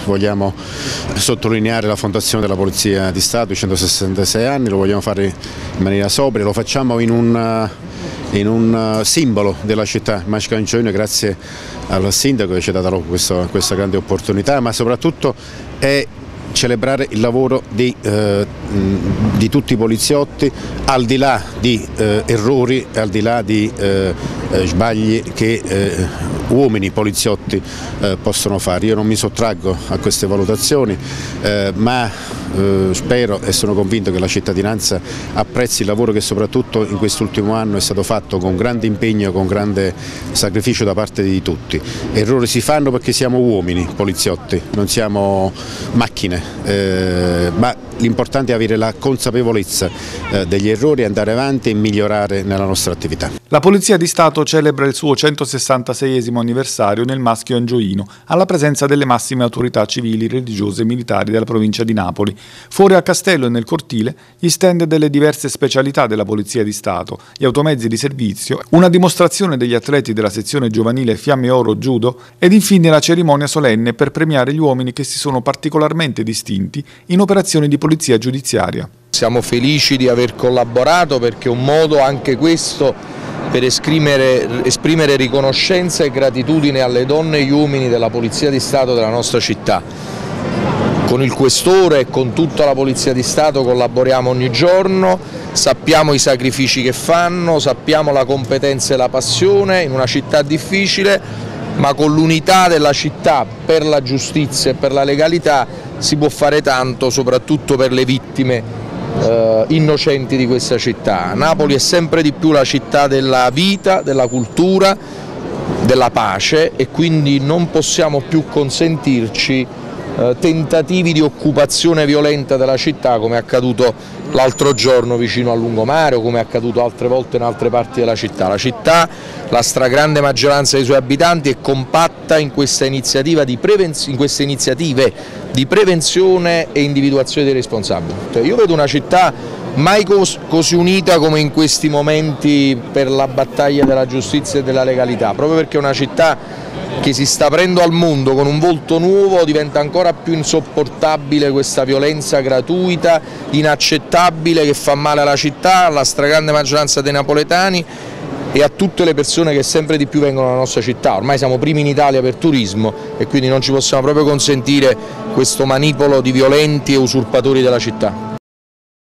vogliamo sottolineare la fondazione della Polizia di Stato, i 166 anni, lo vogliamo fare in maniera sobria, lo facciamo in un simbolo della città, Mascagnoino, grazie al sindaco che ci ha dato questa grande opportunità, ma soprattutto è celebrare il lavoro di tutti i poliziotti, al di là di errori, al di là di sbagli che uomini poliziotti possono fare. Io non mi sottraggo a queste valutazioni, ma spero e sono convinto che la cittadinanza apprezzi il lavoro che soprattutto in quest'ultimo anno è stato fatto con grande impegno, con grande sacrificio da parte di tutti. Errori si fanno perché siamo uomini poliziotti, non siamo macchine, ma l'importante è avere la consapevolezza degli errori, andare avanti e migliorare nella nostra attività. La Polizia di Stato celebra il suo 166esimo anniversario nel Maschio Angioino, alla presenza delle massime autorità civili, religiose e militari della provincia di Napoli. Fuori al castello e nel cortile gli stand delle diverse specialità della Polizia di Stato, gli automezzi di servizio, una dimostrazione degli atleti della sezione giovanile Fiamme Oro Judo ed infine la cerimonia solenne per premiare gli uomini che si sono particolarmente distinti in operazioni di polizia giudiziaria. Siamo felici di aver collaborato perché è un modo anche questo per esprimere riconoscenza e gratitudine alle donne e agli uomini della Polizia di Stato della nostra città. Con il Questore e con tutta la Polizia di Stato collaboriamo ogni giorno, sappiamo i sacrifici che fanno, sappiamo la competenza e la passione in una città difficile, ma con l'unità della città per la giustizia e per la legalità si può fare tanto, soprattutto per le vittime innocenti di questa città. Napoli è sempre di più la città della vita, della cultura, della pace e quindi non possiamo più consentirci tentativi di occupazione violenta della città come è accaduto l'altro giorno vicino a Lungomare o come è accaduto altre volte in altre parti della città. La città, la stragrande maggioranza dei suoi abitanti è compatta in queste iniziative di prevenzione e individuazione dei responsabili. Io vedo una città mai così unita come in questi momenti per la battaglia della giustizia e della legalità, proprio perché è una città che si sta aprendo al mondo con un volto nuovo. Diventa ancora più insopportabile questa violenza gratuita, inaccettabile, che fa male alla città, alla stragrande maggioranza dei napoletani e a tutte le persone che sempre di più vengono alla nostra città. Ormai siamo primi in Italia per turismo e quindi non ci possiamo proprio consentire questo manipolo di violenti e usurpatori della città.